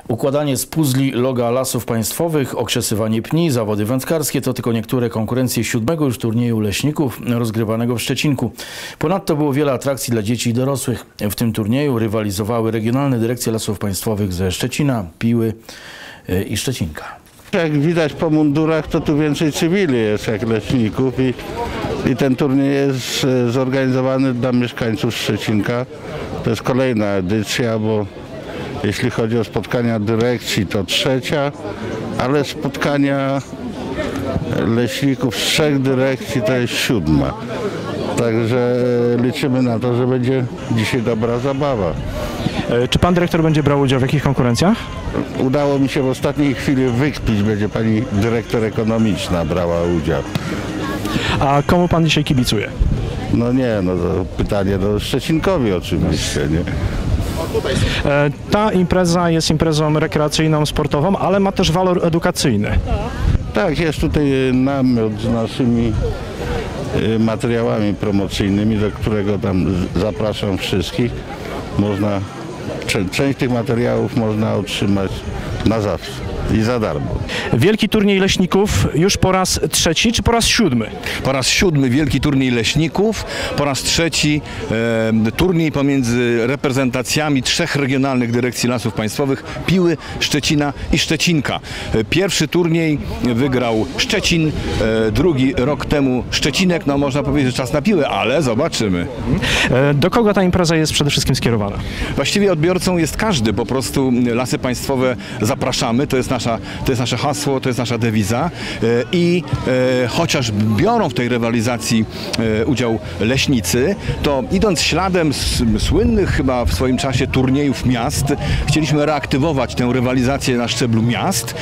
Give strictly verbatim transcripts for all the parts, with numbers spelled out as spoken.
Układanie z puzli loga Lasów Państwowych, okrzesywanie pni, zawody wędkarskie to tylko niektóre konkurencje siódmego już turnieju leśników rozgrywanego w Szczecinku. Ponadto było wiele atrakcji dla dzieci i dorosłych. W tym turnieju rywalizowały regionalne dyrekcje Lasów Państwowych ze Szczecina, Piły i Szczecinka. Jak widać po mundurach, to tu więcej cywili jest jak leśników i, i ten turniej jest zorganizowany dla mieszkańców Szczecinka. To jest kolejna edycja, bo jeśli chodzi o spotkania dyrekcji, to trzecia, ale spotkania leśników z trzech dyrekcji to jest siódma. Także liczymy na to, że będzie dzisiaj dobra zabawa. Czy pan dyrektor będzie brał udział w jakich konkurencjach? Udało mi się w ostatniej chwili wykpić, będzie pani dyrektor ekonomiczna brała udział. A komu pan dzisiaj kibicuje? No nie, no to pytanie do Szczecinkowi oczywiście, nie? Ta impreza jest imprezą rekreacyjną, sportową, ale ma też walor edukacyjny. Tak, jest tutaj namiot z naszymi materiałami promocyjnymi, do którego tam zapraszam wszystkich. Można, część tych materiałów można otrzymać na zawsze i za darmo. Wielki turniej leśników już po raz trzeci czy po raz siódmy? Po raz siódmy wielki turniej leśników, po raz trzeci e, turniej pomiędzy reprezentacjami trzech regionalnych dyrekcji Lasów Państwowych, Piły, Szczecina i Szczecinka. Pierwszy turniej wygrał Szczecin, e, drugi rok temu Szczecinek, no można powiedzieć, że czas na Piłę, ale zobaczymy. E, do kogo ta impreza jest przede wszystkim skierowana? Właściwie odbiorcą jest każdy, po prostu Lasy Państwowe zapraszamy, to jest nasza, to jest nasze hasło, to jest nasza dewiza i e, chociaż biorą w tej rywalizacji e, udział leśnicy, to idąc śladem z, słynnych chyba w swoim czasie turniejów miast, chcieliśmy reaktywować tę rywalizację na szczeblu miast,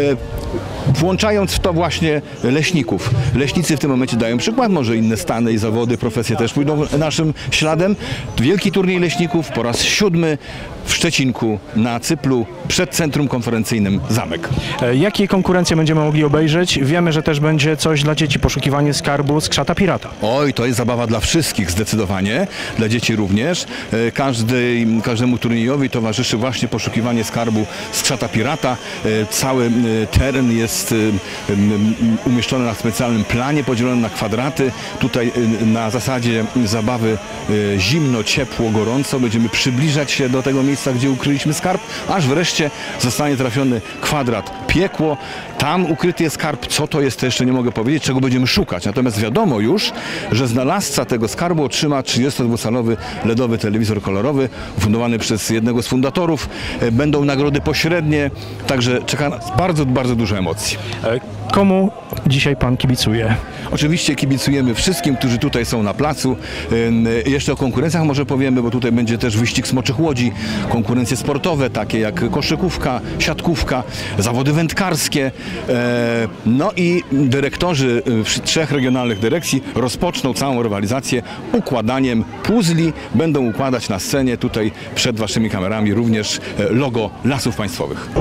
e, włączając w to właśnie leśników. Leśnicy w tym momencie dają przykład, może inne stany i zawody, profesje też pójdą naszym śladem. Wielki turniej leśników po raz siódmy w Szczecinku na Cyplu przed Centrum Konferencyjnym Zamek. Jakie konkurencje będziemy mogli obejrzeć? Wiemy, że też będzie coś dla dzieci, poszukiwanie skarbu Skrzata Pirata. Oj, to jest zabawa dla wszystkich zdecydowanie, dla dzieci również. Każdy, każdemu turniejowi towarzyszy właśnie poszukiwanie skarbu Skrzata Pirata. Cały teren jest umieszczony na specjalnym planie, podzielony na kwadraty. Tutaj na zasadzie zabawy zimno, ciepło, gorąco będziemy przybliżać się do tego miejsca, gdzie ukryliśmy skarb, aż wreszcie zostanie trafiony kwadrat piekło. Tam ukryty jest skarb. Co to jest, to jeszcze nie mogę powiedzieć, czego będziemy szukać. Natomiast wiadomo już, że znalazca tego skarbu otrzyma trzydziestodwucalowy ledowy telewizor kolorowy fundowany przez jednego z fundatorów. Będą nagrody pośrednie, także czeka nas bardzo, bardzo dużo emocji. Komu dzisiaj pan kibicuje? Oczywiście kibicujemy wszystkim, którzy tutaj są na placu. Jeszcze o konkurencjach może powiemy, bo tutaj będzie też wyścig smoczych łodzi, konkurencje sportowe takie jak koszykówka, siatkówka, zawody wędkarskie. No i dyrektorzy trzech regionalnych dyrekcji rozpoczną całą rywalizację układaniem puzli. Będą układać na scenie tutaj przed waszymi kamerami również logo Lasów Państwowych.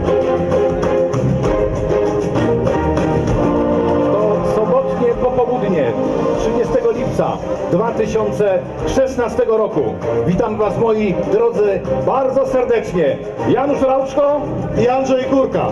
trzydziestego lipca dwa tysiące szesnastego roku. Witam was, moi drodzy, bardzo serdecznie. Janusz Rauczko i Andrzej Kurka.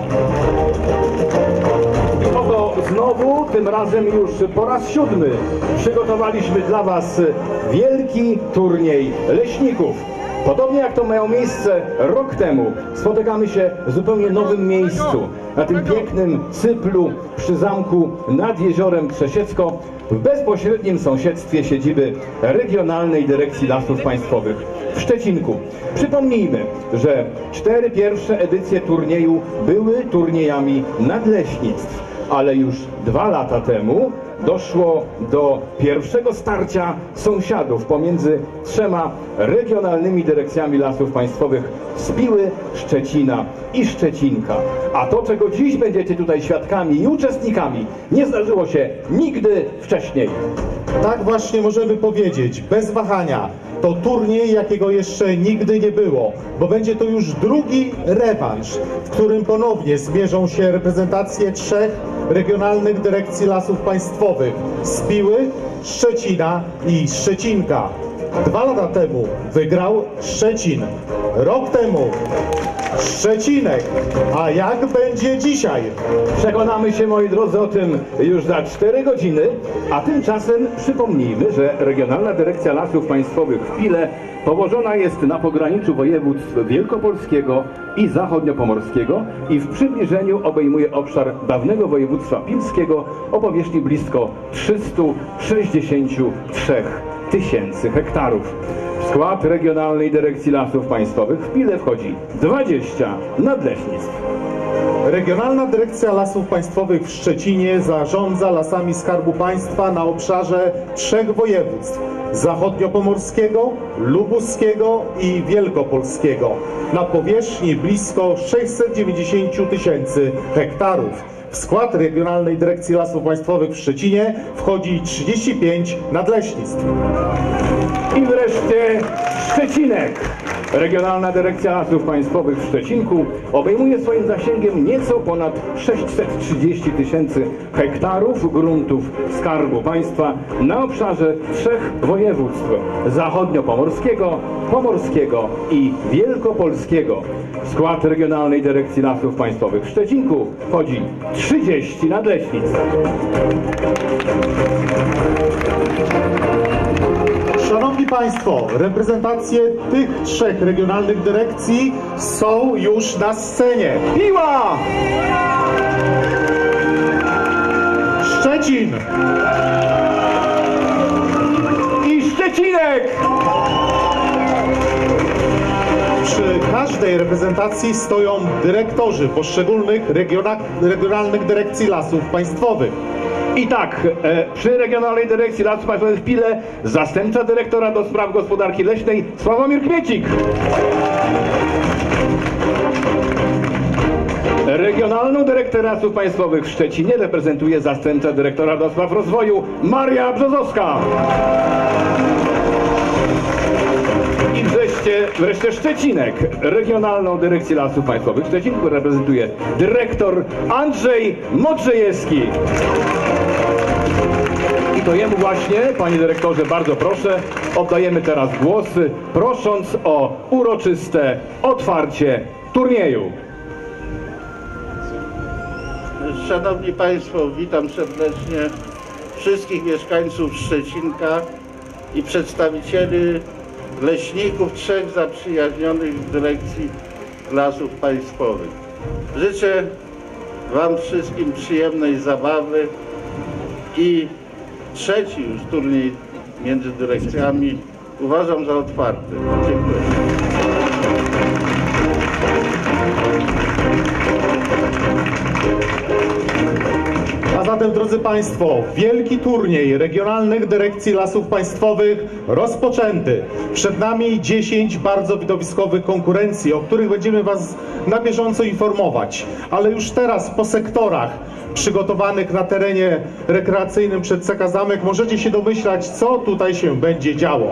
Oto znowu, tym razem już po raz siódmy, przygotowaliśmy dla was wielki turniej leśników. Podobnie jak to miało miejsce rok temu, spotykamy się w zupełnie nowym miejscu, na tym pięknym Cyplu przy zamku nad jeziorem Krzesiecko, w bezpośrednim sąsiedztwie siedziby Regionalnej Dyrekcji Lasów Państwowych w Szczecinku. Przypomnijmy, że cztery pierwsze edycje turnieju były turniejami nadleśnictw, ale już dwa lata temu doszło do pierwszego starcia sąsiadów pomiędzy trzema regionalnymi dyrekcjami Lasów Państwowych z Piły, Szczecina i Szczecinka. A to, czego dziś będziecie tutaj świadkami i uczestnikami, nie zdarzyło się nigdy wcześniej. Tak właśnie możemy powiedzieć, bez wahania. To turniej, jakiego jeszcze nigdy nie było, bo będzie to już drugi rewanż, w którym ponownie zmierzą się reprezentacje trzech regionalnych dyrekcji Lasów Państwowych z Piły, Szczecina i Szczecinka. Dwa lata temu wygrał Szczecin. Rok temu Szczecinek. A jak będzie dzisiaj? Przekonamy się, moi drodzy, o tym już za cztery godziny, a tymczasem przypomnijmy, że Regionalna Dyrekcja Lasów Państwowych w Pile położona jest na pograniczu województw wielkopolskiego i zachodniopomorskiego i w przybliżeniu obejmuje obszar dawnego województwa pilskiego o powierzchni blisko trzysta sześćdziesiąt trzy tysięcy hektarów. W skład Regionalnej Dyrekcji Lasów Państwowych w Pile wchodzi dwadzieścia nadleśnictw. Regionalna Dyrekcja Lasów Państwowych w Szczecinie zarządza lasami Skarbu Państwa na obszarze trzech województw: zachodniopomorskiego, lubuskiego i wielkopolskiego, na powierzchni blisko sześćset dziewięćdziesiąt tysięcy hektarów. W skład Regionalnej Dyrekcji Lasów Państwowych w Szczecinie wchodzi trzydzieści pięć nadleśnictw. I wreszcie Szczecinek. Regionalna Dyrekcja Lasów Państwowych w Szczecinku obejmuje swoim zasięgiem nieco ponad sześćset trzydzieści tysięcy hektarów gruntów Skarbu Państwa na obszarze trzech województw: zachodniopomorskiego, pomorskiego i wielkopolskiego. W skład Regionalnej Dyrekcji Lasów Państwowych w Szczecinku wchodzi trzydzieści nadleśnictw. Szanowni Państwo, reprezentacje tych trzech regionalnych dyrekcji są już na scenie. Piła! Szczecin! I Szczecinek! Przy każdej reprezentacji stoją dyrektorzy poszczególnych regiona- regionalnych dyrekcji lasów państwowych. I tak, e, przy Regionalnej Dyrekcji Lasów Państwowych w Pile zastępca dyrektora do spraw gospodarki leśnej Sławomir Kmiecik. Regionalną Dyrekcję Lasów Państwowych w Szczecinie reprezentuje zastępca dyrektora do spraw rozwoju Maria Brzozowska. I wreszcie, wreszcie Szczecinek. Regionalną Dyrekcję Lasów Państwowych w Szczecinku reprezentuje dyrektor Andrzej Modrzejewski. I to jemu właśnie, panie dyrektorze, bardzo proszę, oddajemy teraz głos, prosząc o uroczyste otwarcie turnieju. Szanowni Państwo, witam serdecznie wszystkich mieszkańców Szczecinka i przedstawicieli leśników trzech zaprzyjaźnionych dyrekcji Lasów Państwowych. Życzę Wam wszystkim przyjemnej zabawy i trzeci już turniej między dyrekcjami uważam za otwarty. Dziękuję. A zatem, drodzy Państwo, wielki turniej Regionalnych Dyrekcji Lasów Państwowych rozpoczęty. Przed nami dziesięć bardzo widowiskowych konkurencji, o których będziemy Was na bieżąco informować. Ale już teraz po sektorach przygotowanych na terenie rekreacyjnym przed C K Zamek możecie się domyślać, co tutaj się będzie działo.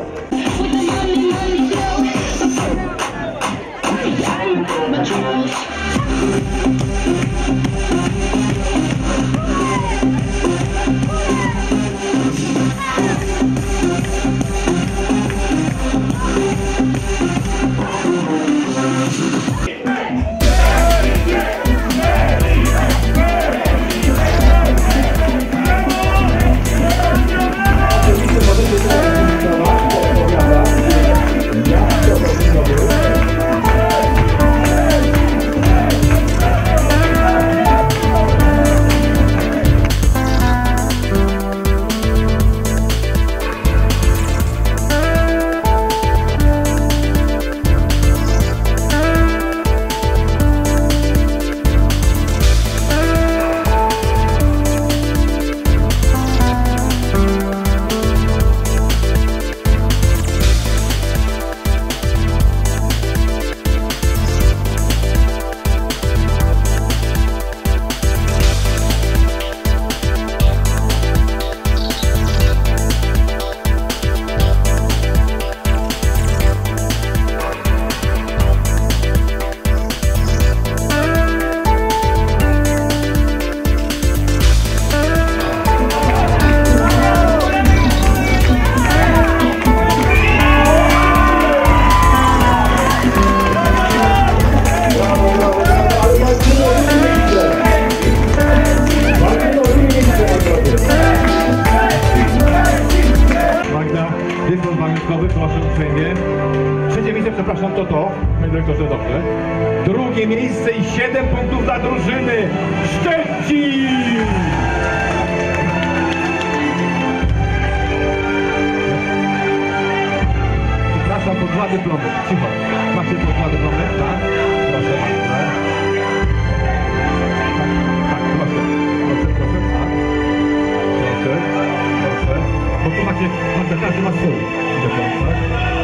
drugie miejsce i siedem punktów dla drużyny Szczecin. Przepraszam, po dwa dyplomy. Cicho. Macie po dwa dyplomy? Tak? Proszę bardzo. Tak, proszę. Proszę, proszę, tak. Proszę, proszę. Bo tu macie, macie, każdy ma swój dyplom, tak?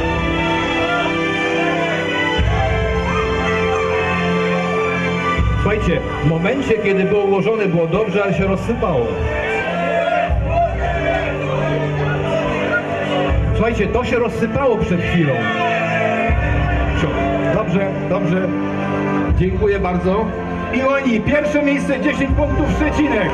Słuchajcie, w momencie, kiedy było ułożone, było dobrze, ale się rozsypało. Słuchajcie, to się rozsypało przed chwilą. Dobrze, dobrze. Dziękuję bardzo. I oni, pierwsze miejsce, dziesięć punktów Szczecinek.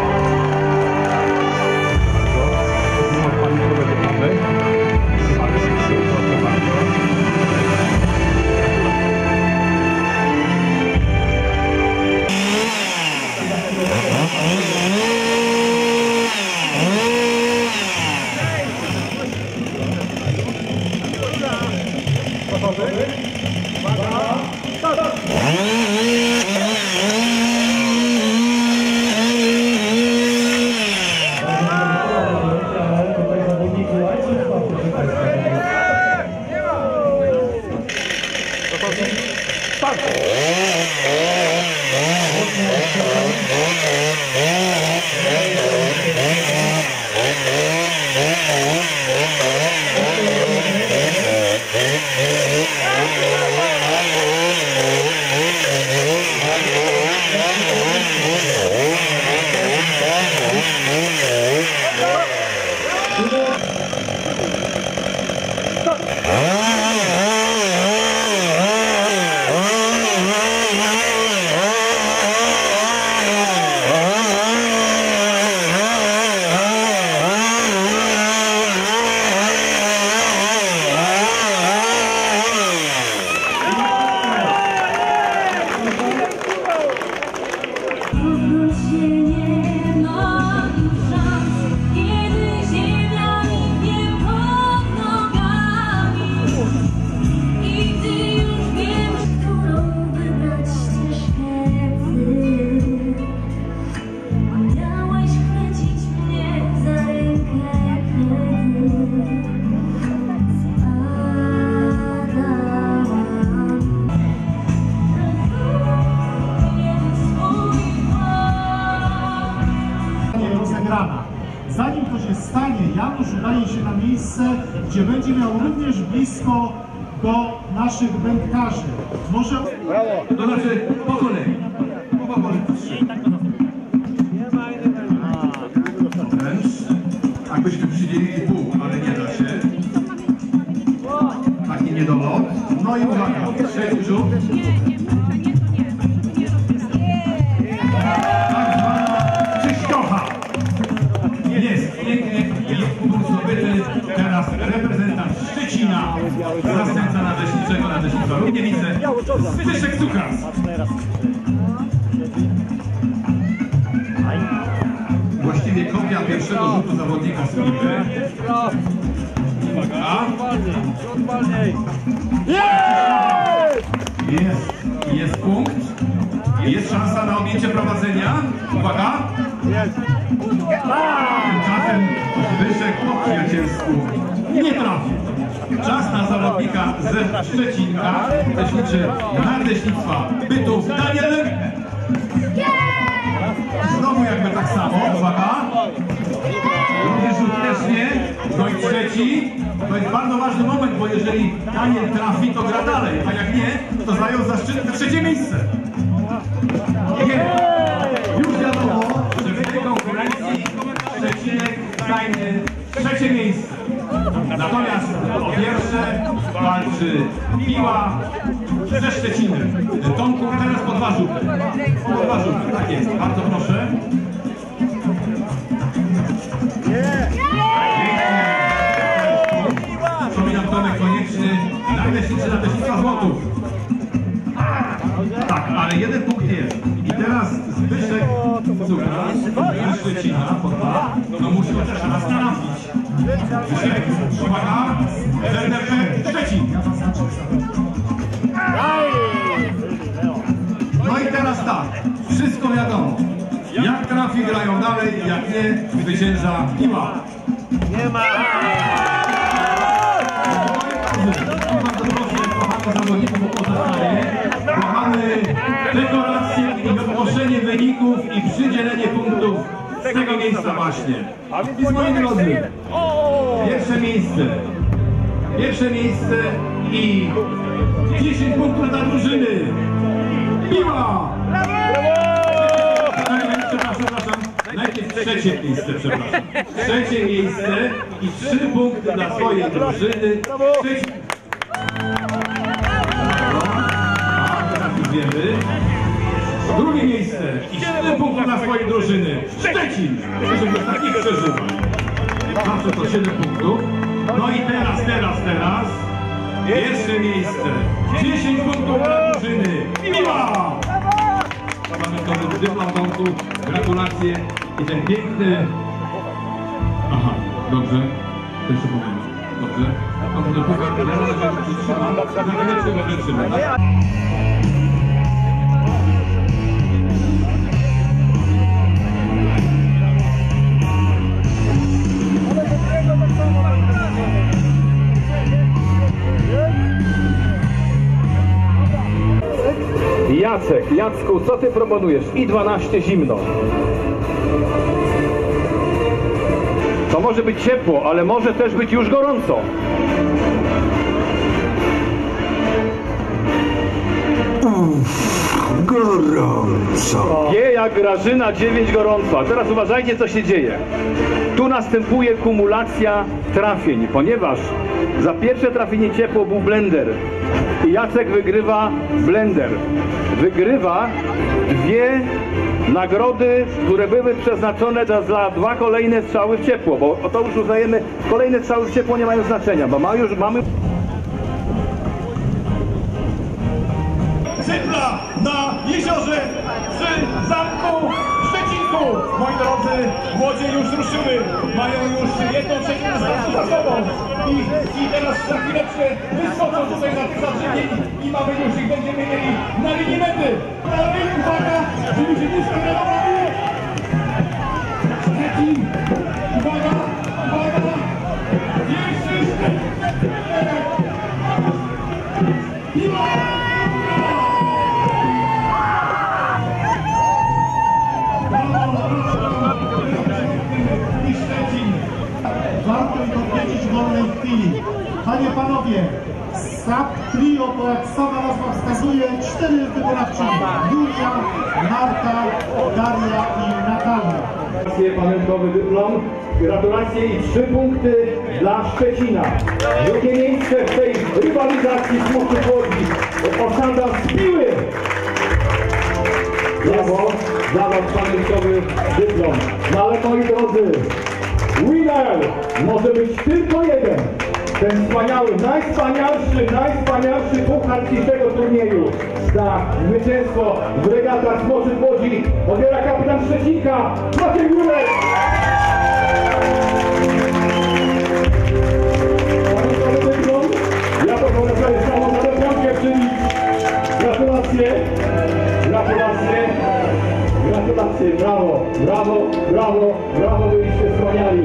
Zanim to się stanie, Janusz udaje się na miejsce, gdzie będzie miał również blisko do naszych wędkarzy. Może... Brawo! To znaczy po kolei. Po kolei. Jakbyśmy przydzielili pół, ale nie da się. Taki niedolot. No i uwaga, trzeci rzut. Tak zwana czyściocha. Jest, pięknie, jest punkt zdobyty. Teraz reprezentant Szczecina, zastępca nadleśniczego, nadleśnictwa Równiewice, Zbyszek Cukras. Właściwie kopia pierwszego rzutu zawodnika z Filipy. Uwaga. Jest, jest punkt. Jest szansa na objęcie prowadzenia. Uwaga. Tymczasem Zbyszek po przyjacielsku nie trafił. Czas na zawodnika ze Szczecinka, leśniczy nadleśnictwa Bytów, Daniel. Znowu jakby tak samo, uwaga. Również rzut też nie. No i trzeci. To jest bardzo ważny moment, bo jeżeli Daniel trafi, to gra dalej, a jak nie, to zajął zaszczytne trzecie miejsce. Nie. Już wiadomo, że w tej konkurencji Szczecinek zajmie trzecie miejsce. Natomiast po pierwsze walczy Piła ze Szczecinem. Tomku, teraz po dwa rzuty. Po dwa rzuty, tak jest. Bardzo proszę. Przypominam, Tomek Konieczny, najleśniczy nadleśnictwa Złotów. Tak, ale jeden punkt jest. I teraz Zbyszek Cukras z Szczecina po dwa. No musi chociaż raz trafić. Zbyszek, uwaga, Z D P Szczecin. teraz tak, wszystko wiadomo. Jak trafi, grają dalej, jak nie, zwycięża piła. Nie ma! Bardzo proszę, kochani zawodników o pozostawienie. Kochamy dekorację i ogłoszenie wyników i przydzielenie punktów z tego miejsca właśnie. Więc moi drodzy, pierwsze miejsce. Pierwsze miejsce i dziesięć punktów dla drużyny. Piła! Przepraszam, przepraszam. Najpierw trzecie miejsce, przepraszam. Trzecie miejsce i trzy punkty dla swojej drużyny. Trzecie... Teraz już wiemy. Drugie miejsce i cztery punkty dla swojej drużyny. Szczecin! Żeby takich przeżywać. Zawsze to siedem punktów. No i teraz, teraz, teraz. Pierwsze miejsce. dziesięć punktów dla drużyny. Piła! Pamiętamy dyplom domku. Gratulacje i ten piękny... Aha, dobrze. Też się powiem. Dobrze. Dobrze, dobrze. Ja może się przytrzymam. Na chwileczkę go wytrzymam. Jacek, Jacku, co ty proponujesz? I dwanaście zimno. To może być ciepło, ale może też być już gorąco. Uff, gorąco. G jak Grażyna, dziewięć gorąco. A teraz uważajcie, co się dzieje. Tu następuje kumulacja trafień, ponieważ za pierwsze trafienie ciepło był blender. I Jacek wygrywa blender. Wygrywa dwie nagrody, które były przeznaczone dla, dla dwa kolejne strzały w ciepło, bo to już uznajemy, kolejne strzały w ciepło nie mają znaczenia, bo ma już mamy... Cydla na jeziorze przy zamku w Szczecinku. Moi drodzy, młodzie już ruszyły, mają już jedną trzecią dystansu za sobą i, i teraz za chwileczkę wyskoczą tutaj na tych zabrzegień i mamy już ich będziemy mieli na linii mety. Ale uwaga, żeby się nie skierowali. Szczecin, uwaga, uwaga, pierwszy Piła! Warto ich odwiedzić w wolnej chwili. Panie, panowie, S A P Trio, to jak sama nazwa wskazuje, cztery wykonawczynie. Julia, Marta, Daria i Natalia. Gratulacje, pamiątkowy dyplom. Gratulacje i trzy punkty dla Szczecina. Drugie miejsce w tej rywalizacji z Muszczy Łodzi. Osada z Piły. Brawo, dla was pamiątkowy dyplom. No ale moi drodzy, winner może być tylko jeden. Ten wspaniały, najwspanialszy, najwspanialszy puchar dzisiejszego turnieju. Za zwycięstwo w regatach z Muszczy Łodzi odbiera kapitan Szczecinka, Maciej Jurek. Pamiątkowy dyplom. Ja pozwolę sobie samą na piątkę przybić. Gratulacje. Gratulacje. Gratulacje, brawo, brawo, brawo, brawo, byliście wspaniali.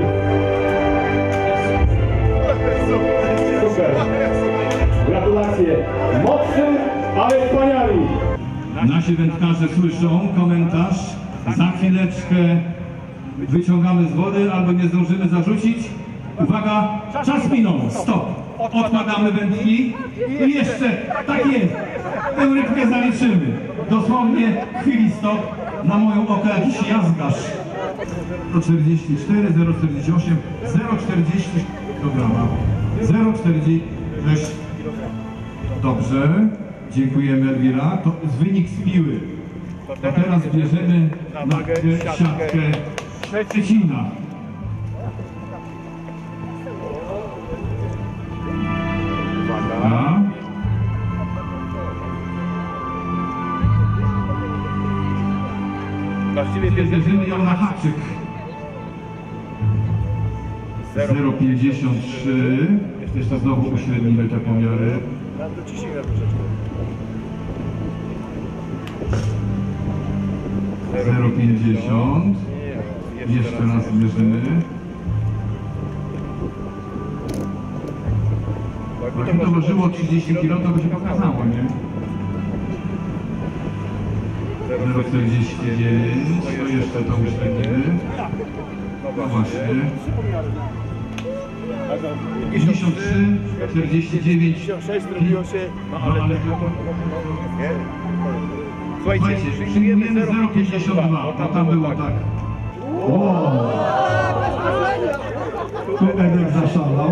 Super. Gratulacje. Mocny, ale wspaniali. Nasi wędkarze słyszą komentarz. Za chwileczkę wyciągamy z wody, albo nie zdążymy zarzucić. Uwaga, czas minął, stop. Odkładamy wędki i jeszcze, tak jest, tę rybkę zaliczymy. Dosłownie chwili stop, na moją oko jakiś jazgarz. zero czterdzieści cztery, zero czterdzieści osiem, zero czterdzieści kilograma, zero czterdzieści sześć. Dobrze, dziękujemy Elwira. To jest wynik z Piły. A teraz bierzemy na siatkę Szczecina. Uwaga. Właściwie bierzemy ją na haczyk. zero pięćdziesiąt trzy. Jeszcze znowu uśrednimy te pomiary. zero pięćdziesiąt. Jeszcze raz mierzymy. Jakby to ważyło trzydzieści kilo, to by się pokazało, nie? zero czterdzieści dziewięć, to jeszcze to uśrednimy. No właśnie. pięćdziesiąt trzy, czterdzieści dziewięć. No ale słuchajcie, przyjmujemy zero pięćdziesiąt dwa, bo tam było tak. O! Tu Edek zaszalał.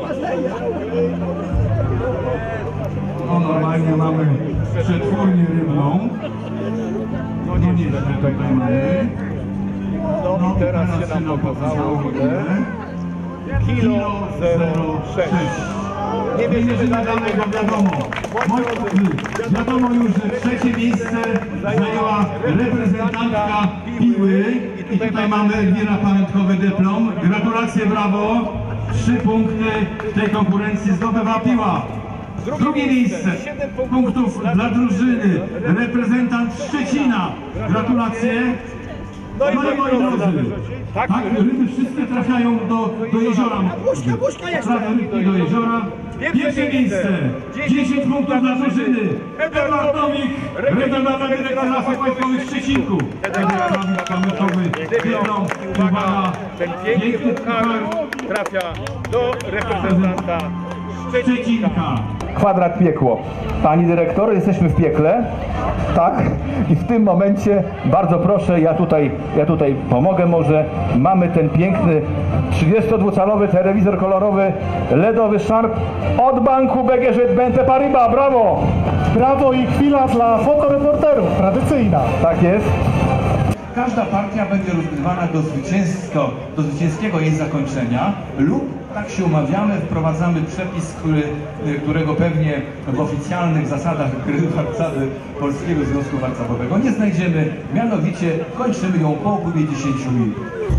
No normalnie mamy przetwórnię rybną. No nie, nie, tutaj mamy. No teraz się nam pokazało ile? Kilo zero sześć. Nie wierzymy dalej, bo wiadomo. Wiadomo już, że trzecie miejsce zajęła reprezentantka Piły. I tutaj mamy Elwira pamiątkowy dyplom. Gratulacje, brawo. Trzy punkty w tej konkurencji zdobywa Piła. Drugie miejsce, punktów dla drużyny, reprezentant Szczecina. Gratulacje. No i moi drodzy, tak, ryby wszystkie trafiają do, do jeziora. Prawie rybki do jeziora. Pierwsze miejsce, dziesięć punktów dla drużyny. Edward Nowik, regionalna dyrekcja Lasów Państwowych w Szczecinku. Edward pamiątkowy dyplom. Uwaga, ten piękny puchar trafia do reprezentanta Szczecinka. Kwadrat piekło. Pani dyrektor, jesteśmy w piekle, tak? I w tym momencie bardzo proszę, ja tutaj, ja tutaj pomogę może. Mamy ten piękny trzydziestodwucalowy telewizor kolorowy ledowy Sharp od banku B G Ż B N P Paribas. Brawo! Brawo i chwila dla fotoreporterów, tradycyjna. Tak jest. Każda partia będzie rozgrywana do, zwycięsko, do zwycięskiego jej zakończenia lub, tak się umawiamy, wprowadzamy przepis, który, którego pewnie w oficjalnych zasadach gry warcaby Polskiego Związku Warcabowego nie znajdziemy, mianowicie kończymy ją po upływie dziesięciu minut.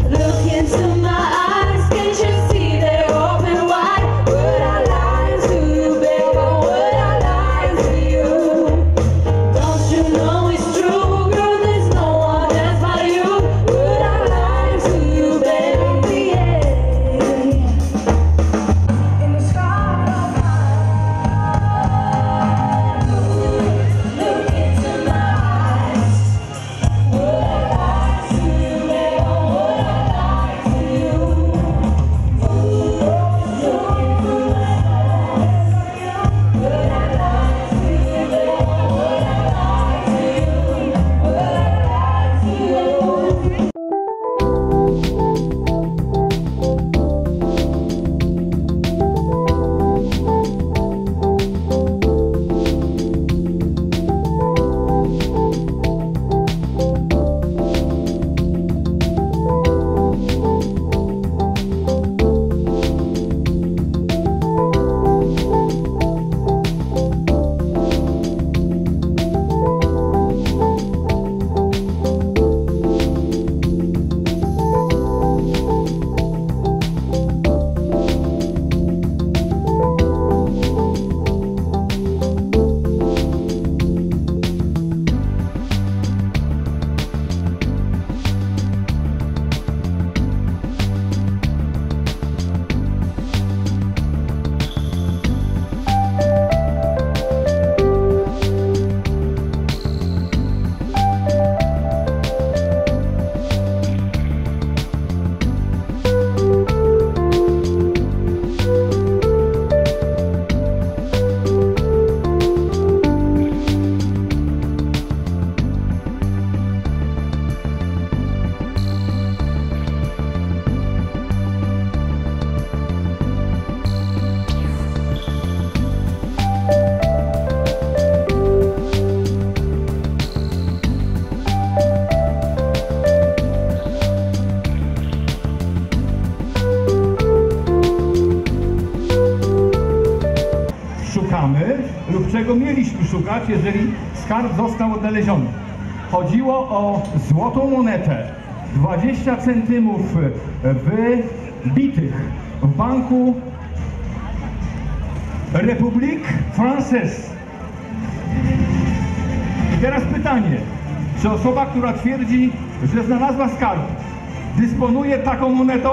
lub czego mieliśmy szukać, jeżeli skarb został odnaleziony. Chodziło o złotą monetę, dwadzieścia centymów wybitych w banku République Française. I teraz pytanie, Czy osoba, która twierdzi, że znalazła skarb, dysponuje taką monetą?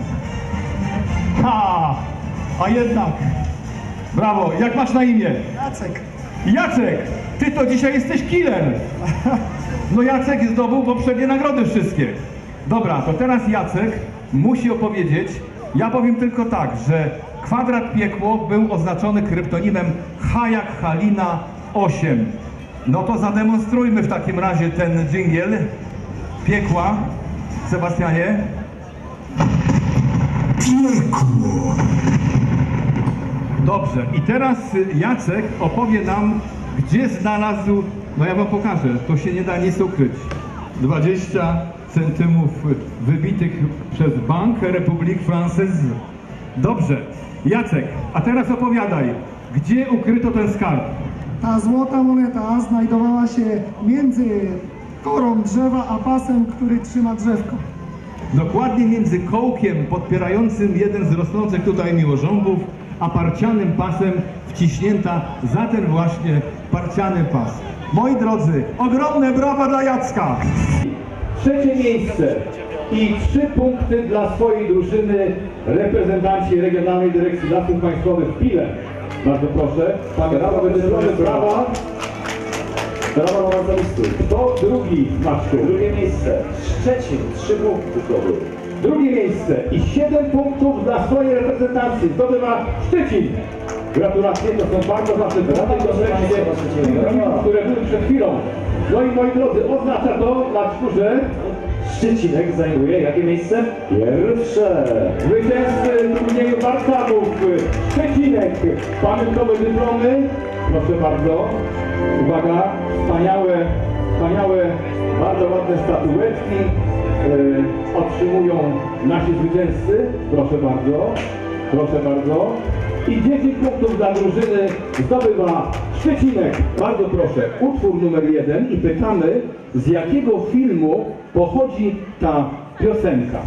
Ha! A jednak. Brawo. Jak masz na imię? Jacek. Jacek! Ty to dzisiaj jesteś killer! No Jacek zdobył poprzednie nagrody wszystkie. Dobra, to teraz Jacek musi opowiedzieć. Ja powiem tylko tak, że kwadrat piekło był oznaczony kryptonimem H jak Halina osiem. No to zademonstrujmy w takim razie ten dżingiel piekła. Sebastianie. Piekło. Dobrze, i teraz Jacek opowie nam, gdzie znalazł, no ja wam pokażę, to się nie da nic ukryć. dwadzieścia centymów wybitych przez Banque République Française. Dobrze, Jacek, a teraz opowiadaj, gdzie ukryto ten skarb? Ta złota moneta znajdowała się między korą drzewa a pasem, który trzyma drzewko. Dokładnie między kołkiem podpierającym jeden z rosnących tutaj miłożąbów, a parcianym pasem wciśnięta za ten właśnie parciany pas. Moi drodzy, ogromne brawa dla Jacka! Trzecie miejsce i trzy punkty dla swojej drużyny reprezentanci Regionalnej Dyrekcji Lasów Państwowych w Pile. Bardzo proszę, pan brawa, brawa. Brawa awansowistu. Kto drugi, Maczku? Drugie miejsce. Szczecin, trzy punkty zdobył. Drugie miejsce i siedem punktów dla swojej reprezentacji zdobywa Szczecin. Gratulacje, to są bardzo ważne brawa do które były przed chwilą. No i moi drodzy, oznacza to, Maczku, że Szczecinek zajmuje jakie miejsce? Pierwsze. Zwycięzcy turnieju warsztatów Szczecinek. Pamiątkowe dyplomy. Proszę bardzo. Uwaga, wspaniałe, wspaniałe, bardzo ładne statuetki yy, otrzymują nasi zwycięzcy. Proszę bardzo, proszę bardzo. I dziesięć punktów dla drużyny zdobywa Szczecinek. Bardzo proszę, utwór numer jeden i pytamy, z jakiego filmu pochodzi ta piosenka.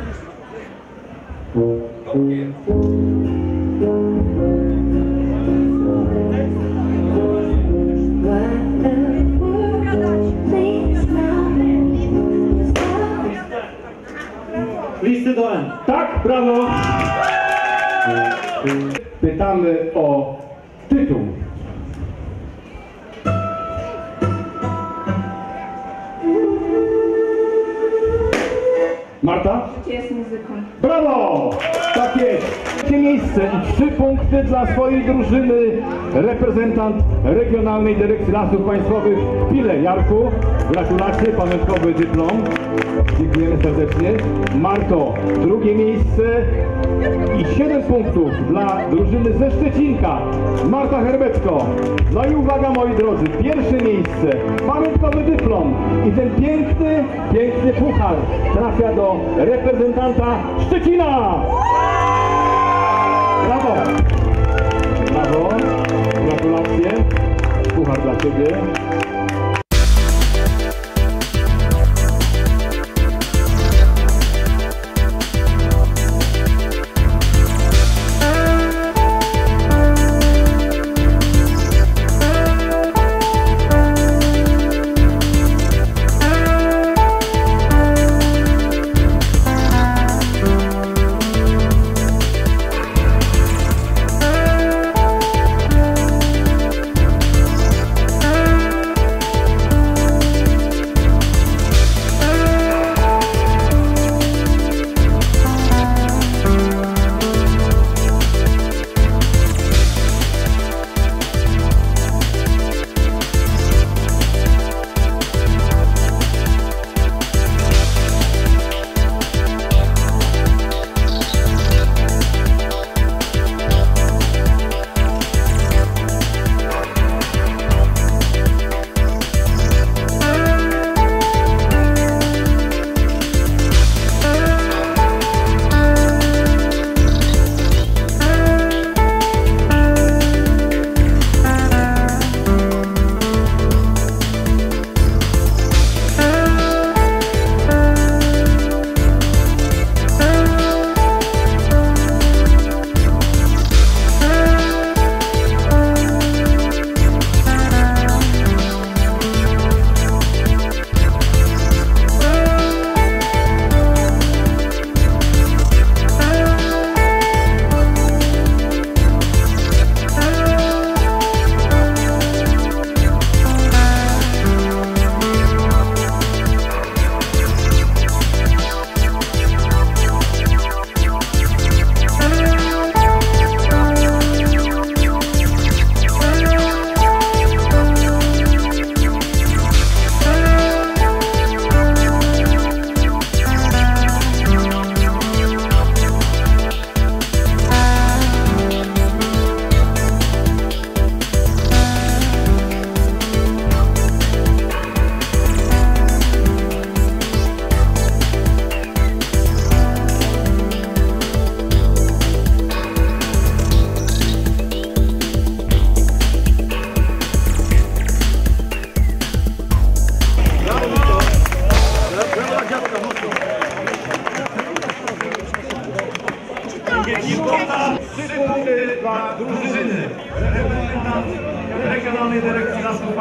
Listy do N. Tak, brawo. Pytamy o tytuł. Marta? Życie jest muzyką. Brawo! Tak jest. Trzecie miejsce i trzy punkty dla swojej drużyny reprezentant Regionalnej Dyrekcji Lasów Państwowych w Pile. Jarku, gratulacje, pamiątkowy dyplom. Dziękujemy serdecznie. Marto, drugie miejsce i siedem punktów dla drużyny ze Szczecinka. Marta Herbecko. No i uwaga, moi drodzy, pierwsze miejsce, pamiątkowy dyplom i ten piękny, piękny puchar trafia do reprezentanta Szczecina. Brawo! Brawo! Gratulacje. Puchar dla Ciebie.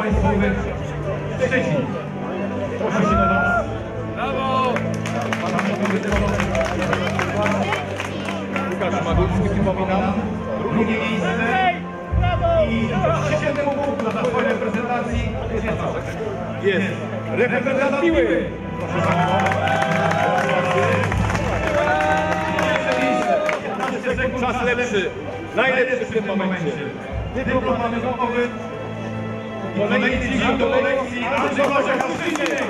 Państwowych Szczecin. Proszę się do nas. Brawo! Łukasz Magulski, przypominam. Drugie miejsce. I siedem punktów dla swojej reprezentacji. Jest reprezentant Piły. Proszę bardzo. Czas lepszy. Najlepszy w tym momencie. Dyplom pamiątkowy. Kolejny dzień do kolekcji Andrzej Koziak z Szczecina.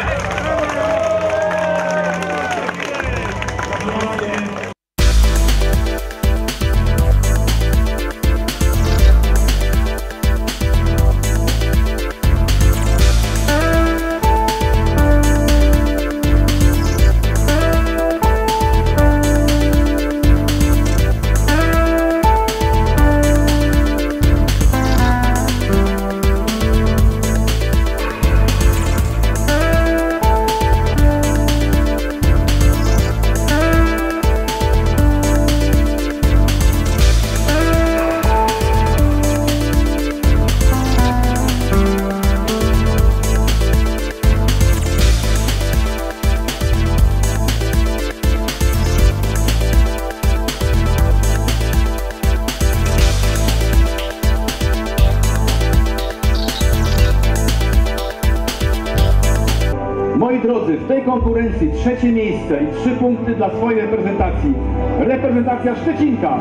Moi drodzy, w tej konkurencji trzecie miejsce i trzy punkty dla swojej reprezentacji. Reprezentacja Szczecinka.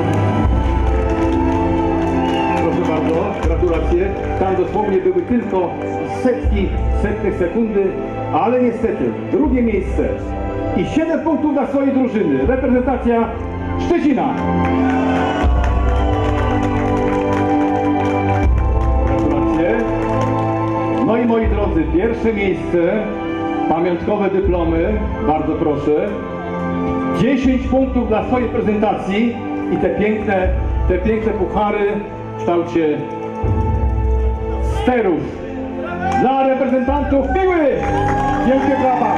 Proszę bardzo, gratulacje. Tam dosłownie były tylko setki, setnych sekundy, ale niestety drugie miejsce i siedem punktów dla swojej drużyny. Reprezentacja Szczecina. Gratulacje. No i moi drodzy, pierwsze miejsce, pamiątkowe dyplomy, bardzo proszę. dziesięć punktów dla swojej prezentacji i te piękne, te piękne puchary w kształcie sterów dla reprezentantów Piły. Wielkie brawa.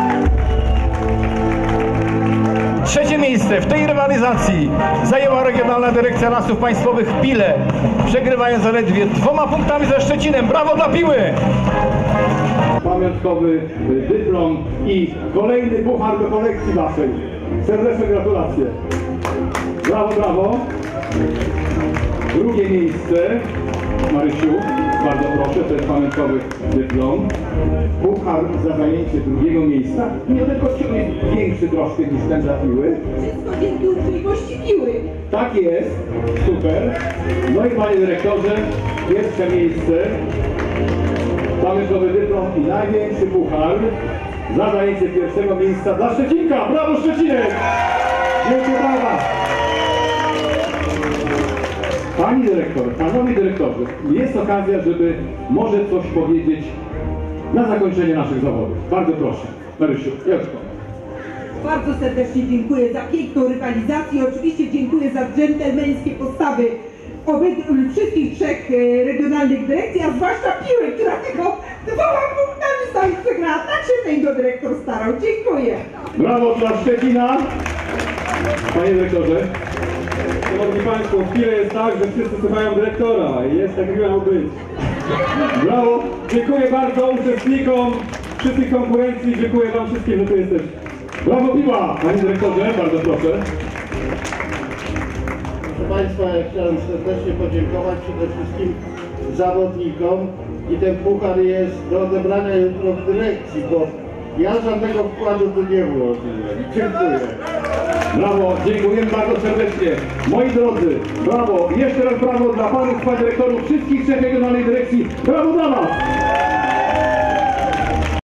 Trzecie miejsce w tej rywalizacji zajęła Regionalna Dyrekcja Lasów Państwowych w Pile, przegrywając zaledwie dwoma punktami ze Szczecinem. Brawo dla Piły! Pamiątkowy dyplom i kolejny puchar do kolekcji waszej. Serdeczne gratulacje. Brawo, brawo. Drugie miejsce. Marysiu, bardzo proszę, to jest pamiątkowy dyplom. Puchar za zajęcie drugiego miejsca. Nie tylko jest większy troszkę niż ten dla Piły. Wszystko dzięki uprzejmości Piły. Tak jest, super. No i panie dyrektorze, pierwsze miejsce. Pamiątkowy dyplom i największy puchar za zajęcie pierwszego miejsca dla Szczecinka. Brawo Szczecinek! Wielkie brawa! Pani dyrektor, panowie dyrektorzy, jest okazja, żeby może coś powiedzieć na zakończenie naszych zawodów. Bardzo proszę. Marysiu, Joczko. Bardzo serdecznie dziękuję za piękną rywalizację. Oczywiście dziękuję za dżentelmeńskie postawy obydwu wszystkich trzech e, regionalnych dyrekcji, a zwłaszcza Piły, która tylko dwoma punktami stoi przegrała. Tak się ten dyrektor starał. Dziękuję. Brawo dla Szczecina. Panie dyrektorze. Szanowni Państwo, w Pile jest tak, że wszyscy słuchają dyrektora i jest tak, jak miało być. Brawo. Dziękuję bardzo uczestnikom wszystkich konkurencji. Dziękuję Wam wszystkim, że tu jesteście. Brawo Piła. Panie dyrektorze, bardzo proszę. Proszę Państwa, ja chciałem serdecznie podziękować przede wszystkim zawodnikom i ten puchar jest do odebrania jutro w dyrekcji, bo ja żadnego wkładu tu nie włożyłem. Dziękuję. Brawo, dziękujemy bardzo serdecznie. Moi drodzy, brawo, jeszcze raz brawo dla panów dyrektorów wszystkich trzech regionalnych dyrekcji. Brawo dla Was!